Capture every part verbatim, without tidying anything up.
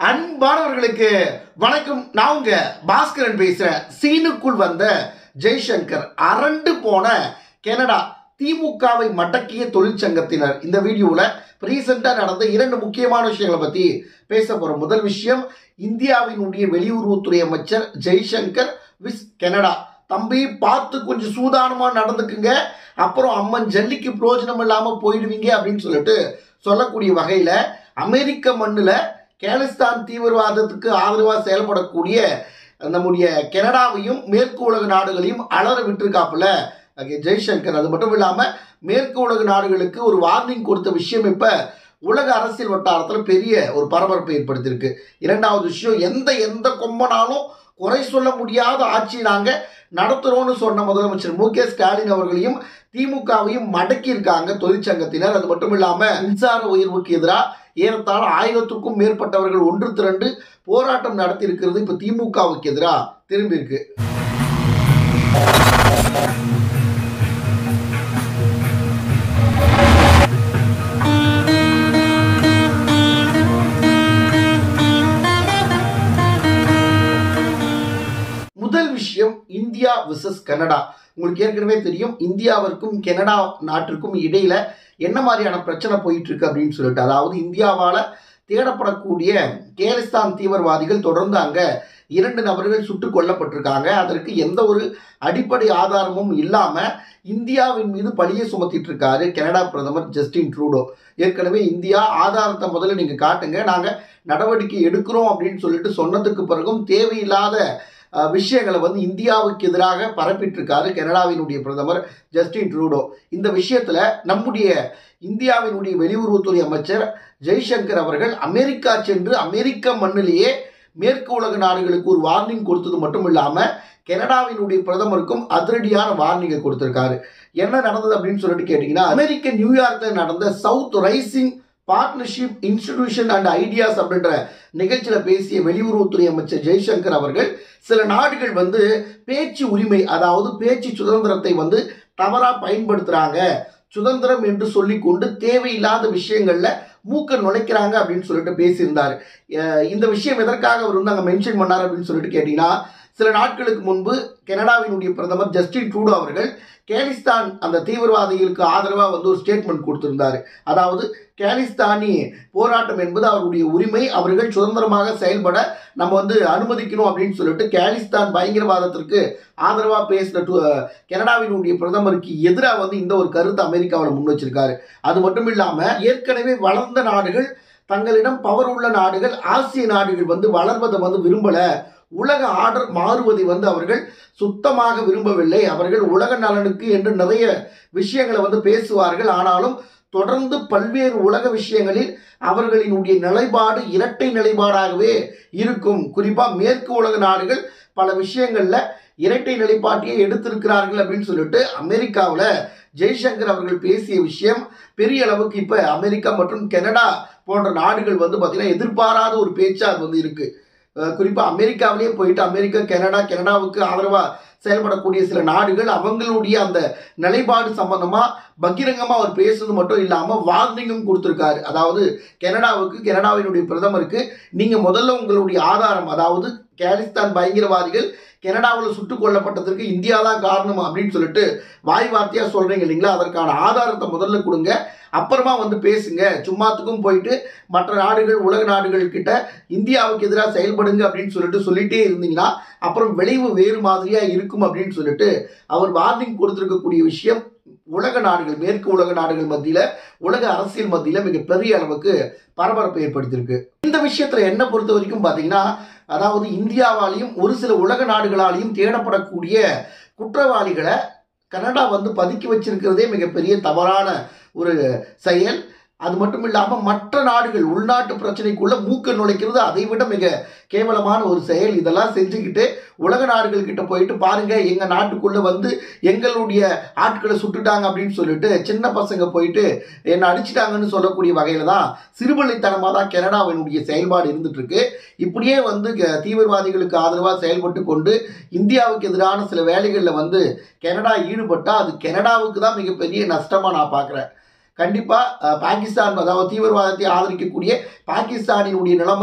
அன்பானவர்களுக்கு வணக்கம். நான் உங்க பாஸ்கரன் பேசுறேன். சீனுக்குள் வந்த ஜெய்சங்கர், அரண்டு போன கனடா, திமுகவை மடக்கிய தொழிற்சங்கத்தினர். இந்த வீடியோல ரீசெண்டா நடந்த இரண்டு முக்கியமான விஷயங்களை பத்தி பேச போறோம். முதல் விஷயம், இந்தியாவினுடைய வெளியுறவுத்துறை அமைச்சர் ஜெய்சங்கர் விஸ் கனடா. தம்பி பார்த்து கொஞ்சம் சூதானமா நடந்துக்குங்க, அப்புறம் அம்மன் ஜல்லிக்கு பிரயோஜனம் இல்லாம போயிடுவீங்க அப்படின்னு சொல்லிட்டு சொல்லக்கூடிய வகையில அமெரிக்க மண்ணுல கேலிஸ்தான் தீவிரவாதத்துக்கு ஆதரவாக செயல்படக்கூடிய நம்முடைய கனடாவையும் மேற்கு உலக நாடுகளையும் அலற விட்டுருக்காப்புல ஜெய்சங்கர். அது மட்டும் இல்லாம மேற்கு உலக நாடுகளுக்கு ஒரு வார்னிங் கொடுத்த விஷயம் இப்ப உலக அரசியல் வட்டாரத்தில் பெரிய ஒரு பரபரப்பை ஏற்படுத்தியிருக்கு. இரண்டாவது விஷயம், எந்த எந்த கொம்பனாலும் குறை சொல்ல முடியாத ஆட்சி நாங்க நடத்துறோம்னு சொன்ன முதலமைச்சர் மு க ஸ்டாலின் அவர்களையும் திமுகவையும் மடக்கி இருக்காங்க தொழிற்சங்கத்தினர். அது மட்டும் இல்லாம மின்சார உயர்வுக்கு எதிராக ஏறத்தாழ ஆயிரத்துக்கும் மேற்பட்டவர்கள் ஒன்று திரண்டு போராட்டம் நடத்தி இருக்கிறது இப்ப திமுகவுக்கு எதிராக திரும்பி இருக்கு. முதல் விஷயம், இந்தியா விசஸ் கனடா. உங்களுக்கு ஏற்கனவே தெரியும், இந்தியாவிற்கும் கனடா நாட்டிற்கும் இடையில என்ன மாதிரியான பிரச்சனை போயிட்டு இருக்கு அப்படின்னு சொல்லிட்டு. அதாவது இந்தியாவால தேடப்படக்கூடிய கேலிஸ்தான் தீவிரவாதிகள் தொடர்ந்து அங்க இரண்டு நபர்கள் சுட்டுக் கொல்லப்பட்டிருக்காங்க. அதற்கு எந்த ஒரு அடிப்படை ஆதாரமும் இல்லாம இந்தியாவின் மீது பழியை சுமத்திட்டு இருக்காரு கனடா பிரதமர் ஜஸ்டின் ட்ரூடோ. ஏற்கனவே இந்தியா ஆதாரத்தை முதல்ல நீங்க காட்டுங்க, நாங்க நடவடிக்கை எடுக்கிறோம் அப்படின்னு சொல்லிட்டு சொன்னதுக்கு பிறகும் தேவையில்லாத விஷயங்களை வந்து இந்தியாவுக்கு எதிராக பரப்பிட்டு இருக்காரு கனடாவினுடைய பிரதமர் ஜஸ்டின் ட்ரூடோ. இந்த விஷயத்துல நம்முடைய இந்தியாவினுடைய வெளியுறவுத்துறை அமைச்சர் ஜெய்சங்கர் அவர்கள் அமெரிக்கா சென்று அமெரிக்க மண்ணிலேயே மேற்கு உலக நாடுகளுக்கு ஒரு வார்னிங் கொடுத்தது மட்டும் இல்லாம கனடாவினுடைய பிரதமருக்கும் அதிரடியான வார்னிங்கை கொடுத்திருக்காரு. என்ன நடந்தது அப்படின்னு சொல்லிட்டு கேட்டீங்கன்னா, அமெரிக்க நியூயார்க்ல நடந்த South Rising Partnership Institution and ideas அப்படின்ற நிகழ்ச்சியில பேசிய வெளியுறவுத்துறை அமைச்சர் ஜெய்சங்கர் அவர்கள், சில நாடுகள் வந்து பேச்சு உரிமை, அதாவது பேச்சு சுதந்திரத்தை வந்து தவறா பயன்படுத்துறாங்க, சுதந்திரம் என்று சொல்லி கொண்டு தேவையில்லாத விஷயங்கள்ல மூக்க நுழைக்கிறாங்க அப்படின்னு சொல்லிட்டு பேசியிருந்தாரு. இந்த விஷயம் எதற்காக அவர் வந்து அங்க மென்ஷன் பண்ணார் அப்படின்னு சொல்லிட்டு கேட்டீங்கன்னா, சில நாட்களுக்கு முன்பு கனடாவினுடைய பிரதமர் ஜஸ்டின் ட்ரூடோ அவர்கள் கேலிஸ்தான் அந்த தீவிரவாதிகளுக்கு ஆதரவாக வந்து ஒரு ஸ்டேட்மெண்ட் கொடுத்திருந்தாரு. அதாவது கேலிஸ்தானி போராட்டம் என்பது அவருடைய உரிமை, அவர்கள் சுதந்திரமாக செயல்பட நம்ம வந்து அனுமதிக்கணும் அப்படின்னு சொல்லிட்டு கேலிஸ்தான் பயங்கரவாதத்திற்கு ஆதரவாக பேசின கனடாவினுடைய பிரதமருக்கு எதிராக வந்து இந்த ஒரு கருத்தை அமெரிக்காவில் முன் வச்சிருக்காரு. அது மட்டும் இல்லாம ஏற்கனவே வளர்ந்த நாடுகள், தங்களிடம் பவர் உள்ள நாடுகள், ஆசிய நாடுகள் வந்து வளர்வதை வந்து விரும்பல, உலக ஆர்டர் மாறுவதை வந்து அவர்கள் சுத்தமாக விரும்பவில்லை. அவர்கள் உலக நலனுக்கு என்று நிறைய விஷயங்களை வந்து பேசுவார்கள். ஆனாலும் தொடர்ந்து பல்வேறு உலக விஷயங்களில் அவர்களினுடைய நிலைப்பாடு இரட்டை நிலைப்பாடாகவே இருக்கும். குறிப்பா மேற்கு உலக நாடுகள் பல விஷயங்கள்ல இரட்டை நிலைப்பாட்டையே எடுத்திருக்கிறார்கள் அப்படின்னு சொல்லிட்டு அமெரிக்காவில் ஜெய்சங்கர் அவர்கள் பேசிய விஷயம் பெரிய அளவுக்கு இப்ப அமெரிக்கா மற்றும் கனடா போன்ற நாடுகள் வந்து பார்த்தீங்கன்னா எதிர்பாராத ஒரு பேச்சா அது வந்து இருக்கு. குறிப்பா அமெரிக்காவிலேயே போயிட்டு அமெரிக்கா கனடா கனடாவுக்கு ஆதரவா செயல்படக்கூடிய சில நாடுகள் அவங்களுடைய அந்த நிலைப்பாடு சம்பந்தமா பகிரங்கமா அவர் பேசுறது மட்டும் இல்லாம வார்னிங்கும் கொடுத்திருக்காரு. அதாவது கனடாவுக்கு, கனடாவினுடைய பிரதமருக்கு, நீங்க முதல்ல உங்களுடைய ஆதாரம், அதாவது கேலிஸ்தான் பயங்கரவாதிகள் கனடாவில் சுட்டுக் கொல்லப்பட்டதற்கு இந்தியா தான் காரணம் அப்படின்னு சொல்லிட்டு வாய் வார்த்தையா சொல்றீங்க இல்லைங்களா, அதற்கான ஆதாரத்தை முதல்ல கொடுங்க, அப்புறமா வந்து பேசுங்க. சும்மாத்துக்கும் போயிட்டு மற்ற நாடுகள், உலக நாடுகள் கிட்ட இந்தியாவுக்கு எதிராக செயல்படுங்க அப்படின்னு சொல்லிட்டு சொல்லிட்டே இருந்தீங்கன்னா அப்புறம் விளைவு வேறு மாதிரியா இருக்கும் அப்படின்னு சொல்லிட்டு அவர் வார்னிங் கொடுத்திருக்கக்கூடிய விஷயம் உலக நாடுகள், மேற்கு உலக நாடுகள் மத்தியில, உலக அரசியல் மத்தியில மிகப்பெரிய அளவுக்கு பரபரப்பை ஏற்படுத்தியிருக்கு. இந்த விஷயத்துல என்ன பொறுத்த வரைக்கும் பாத்தீங்கன்னா, அதாவது இந்தியாவாலையும் ஒரு சில உலக நாடுகளாலையும் தேடப்படக்கூடிய குற்றவாளிகளை கனடா வந்து பதுக்கி வச்சிருக்கிறதே மிகப்பெரிய தவறான ஒரு செயல். அது மட்டும் இல்லாம மற்ற நாடுகள் உள்நாட்டு பிரச்சனைக்குள்ள மூக்க நுழைக்கிறது அதை விட மிக கேவலமான ஒரு செயல். இதெல்லாம் செஞ்சுக்கிட்டு உலக நாடுகள் கிட்ட போயிட்டு பாருங்க, எங்க நாட்டுக்குள்ள வந்து எங்களுடைய ஆட்களை சுட்டுட்டாங்க அப்படின்னு சொல்லிட்டு சின்ன பசங்க போயிட்டு என்ன அடிச்சிட்டாங்கன்னு சொல்லக்கூடிய வகையில தான் சிறுபள்ளித்தனமா தான் கனடாவினுடைய செயல்பாடு இருந்துட்டு இருக்கு. இப்படியே வந்து தீவிரவாதிகளுக்கு ஆதரவாக செயல்பட்டு கொண்டு இந்தியாவுக்கு எதிரான சில வேலைகளில் வந்து கனடா ஈடுபட்டா அது கனடாவுக்கு தான் மிகப்பெரிய நஷ்டமா நான் பார்க்குறேன். கண்டிப்பா பாகிஸ்தான், அதாவது தீவிரவாதத்தை ஆதரிக்கக்கூடிய பாகிஸ்தானினுடைய நிலைமை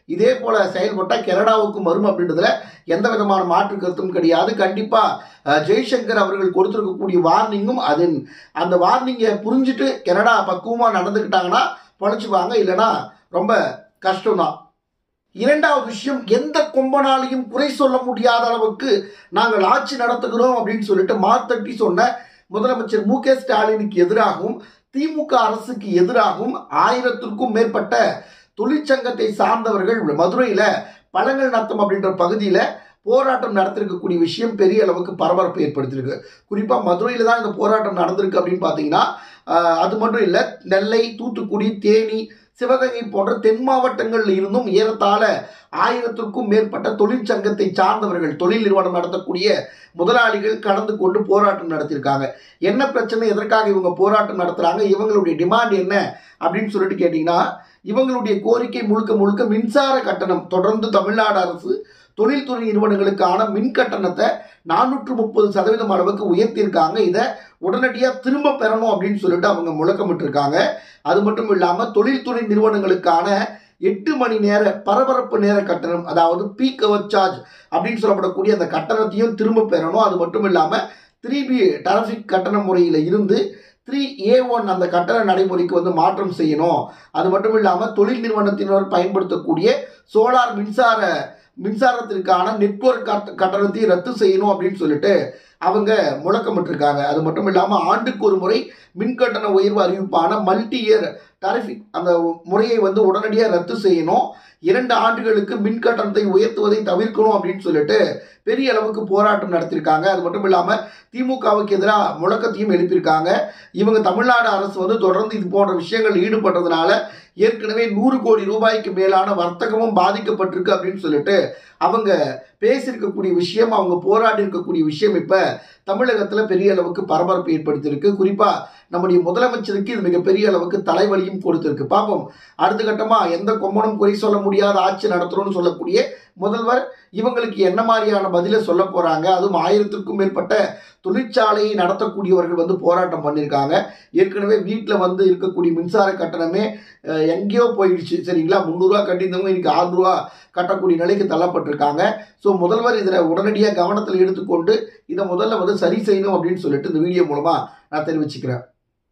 இதே போல செயல்பட்டால் கனடாவுக்கும் வரும் அப்படின்றதுல எந்த விதமான மாற்று கருத்தும் கிடையாது. கண்டிப்பா ஜெய்சங்கர் அவர்கள் கொடுத்திருக்கக்கூடிய வார்னிங்கும் அது அந்த வார்னிங்கை புரிஞ்சுட்டு கனடா பக்குவமா நடந்துக்கிட்டாங்கன்னா பொழைச்சுவாங்க, இல்லைன்னா ரொம்ப கஷ்டம்தான். இரண்டாவது விஷயம், எந்த கொம்பனாலையும் குறை சொல்ல முடியாத அளவுக்கு நாங்கள் ஆட்சி நடத்துகிறோம் அப்படின்னு சொல்லிட்டு மார்த்தட்டி சொன்ன முதலமைச்சர் மு க ஸ்டாலினுக்கு எதிராகவும் திமுக அரசுக்கு எதிராகவும் ஆயிரத்திற்கும் மேற்பட்ட தொழிற்சங்கத்தை சார்ந்தவர்கள் மதுரையில பழங்கள் நத்தம் அப்படின்ற பகுதியில போராட்டம் நடத்திருக்கக்கூடிய விஷயம் பெரிய அளவுக்கு பரபரப்பு ஏற்படுத்தியிருக்கு. குறிப்பா மதுரையில தான் இந்த போராட்டம் நடந்திருக்கு அப்படின்னு பாத்தீங்கன்னா அது மட்டும் இல்ல, நெல்லை, தூத்துக்குடி, தேனி, சிவகங்கை போன்ற தென் மாவட்டங்களில் இருந்தும் ஏறத்தாழ ஆயிரத்திற்கும் மேற்பட்ட தொழிற்சங்கத்தை சார்ந்தவர்கள், தொழில் நிறுவனம் நடத்தக்கூடிய முதலாளிகள் கலந்து கொண்டு போராட்டம் நடத்தியிருக்காங்க. என்ன பிரச்சனை, எதற்காக இவங்க போராட்டம் நடத்துறாங்க, இவங்களுடைய டிமாண்ட் என்ன அப்படின்னு சொல்லிட்டு கேட்டீங்கன்னா, இவங்களுடைய கோரிக்கை முழுக்க முழுக்க மின்சார கட்டணம். தொடர்ந்து தமிழ்நாடு அரசு தொழில்துறை நிறுவனங்களுக்கான மின் கட்டணத்தை நானூற்று முப்பது சதவீதம் அளவுக்கு உயர்த்தியிருக்காங்க. இதை உடனடியாக திரும்ப பெறணும் அப்படின்னு சொல்லிட்டு அவங்க முழக்கமிட்டு இருக்காங்க. அது மட்டும் இல்லாமல் தொழில்துறை நிறுவனங்களுக்கான எட்டு மணி நேர பரபரப்பு நேர கட்டணம், அதாவது பீக் அவர் சார்ஜ் அப்படின்னு சொல்லப்படக்கூடிய அந்த கட்டணத்தையும் திரும்ப பெறணும். அது மட்டும் இல்லாமல் த்ரீ பி டிராஃபிக் கட்டண முறையில் இருந்து த்ரீ ஏ ஒன் அந்த கட்டண நடைமுறைக்கு வந்து மாற்றம் செய்யணும். அது மட்டும் இல்லாமல் தொழில் நிறுவனத்தினர் பயன்படுத்தக்கூடிய சோலார் மின்சார மின்சாரத்திற்கான நெட்வொர்க் கட்டணத்தை ரத்து செய்யணும் அப்படின்னு சொல்லிட்டு அவங்க முழக்கமிட்டிருக்காங்க. அது மட்டும் இல்லாமல் ஆண்டுக்கு ஒரு முறை மின்கட்டண உயர்வு அறிவிப்பான மல்டி இயர் டாரிஃபிக் அந்த முறையை வந்து உடனடியாக ரத்து செய்யணும். இரண்டு ஆண்டுகளுக்கு மின் கட்டணத்தை உயர்த்துவதை தவிர்க்கணும் அப்படின்னு சொல்லிட்டு பெரிய அளவுக்கு போராட்டம் நடத்தியிருக்காங்க. அது மட்டும் இல்லாமல் திமுகவுக்கு எதிராக முழக்கத்தையும் எழுப்பியிருக்காங்க. இவங்க தமிழ்நாடு அரசு வந்து தொடர்ந்து இது போன்ற விஷயங்கள் ஈடுபட்டதுனால ஏற்கனவே நூறு கோடி ரூபாய்க்கு மேலான வர்த்தகமும் பாதிக்கப்பட்டிருக்கு அப்படின்னு சொல்லிட்டு அவங்க பேசியிருக்கக்கூடிய விஷயம், அவங்க போராடி இருக்கக்கூடிய விஷயம் இப்ப தமிழகத்துல பெரிய அளவுக்கு பரபரப்பு ஏற்படுத்தியிருக்கு. குறிப்பா நம்முடைய முதலமைச்சருக்கு இது மிகப்பெரிய அளவுக்கு தலைவலியும் கொடுத்திருக்கு. பார்ப்போம் அடுத்த கட்டமா எந்த கொம்பனும் குறை சொல்ல முடியாத ஆட்சி நடத்துறோம்னு சொல்லக்கூடிய முதல்வர் இவங்களுக்கு என்ன மாதிரியான பதிலை சொல்ல போறாங்க. அதுவும் ஆயிரத்திற்கும் மேற்பட்ட தொழிற்சாலையை நடத்தக்கூடியவர்கள் வந்து போராட்டம் பண்ணியிருக்காங்க. ஏற்கனவே வீட்டில் வந்து இருக்கக்கூடிய மின்சார கட்டணமே எங்கேயோ போயிடுச்சு, சரிங்களா? முந்நூறுரூவா கட்டியிருந்தவங்க இன்னைக்கு ஆறு ரூபா கட்டக்கூடிய நிலைக்கு தள்ளப்பட்டிருக்காங்க. ஸோ முதல்வர் இதில் உடனடியாக கவனத்தில் எடுத்துக்கொண்டு இதை முதல்ல வந்து சரி செய்யணும் அப்படின்னு சொல்லிட்டு இந்த வீடியோ மூலமா நான் தெரிவிச்சுக்கிறேன்.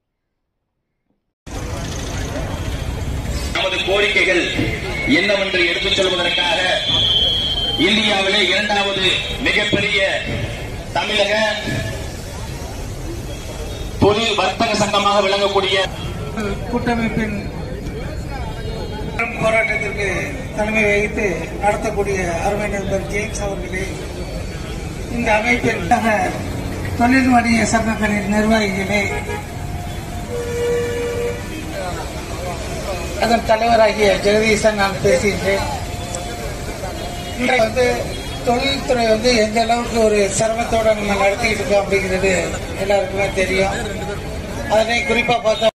நமது கோரிக்கைகள் என்னவென்று எடுத்துச் சொல்வதற்காக இந்தியாவிலே இரண்டாவது மிகப்பெரிய தமிழக தொழில் வர்த்தக சங்கமாக விளங்கக்கூடிய கூட்டமைப்பின் போராட்டத்திற்கு தலைமை வகித்து நடத்தக்கூடிய அருமை நண்பர் ஜேம்ஸ் அவர்களே, இந்த அமைப்பின் தொழில் வணிக சங்கங்களின் நிர்வாகிகளே, அதன் தலைவராகிய ஜெகதீசன் நான் பேசுகின்றேன். இன்றைக்கு வந்து தொழில்துறை வந்து எந்த அளவுக்கு ஒரு சிரமத்தோட நம்ம நடத்திக்கிட்டு இருக்கோம் அப்படிங்கிறது எல்லாருக்குமே தெரியும். அதனை குறிப்பா பார்த்தா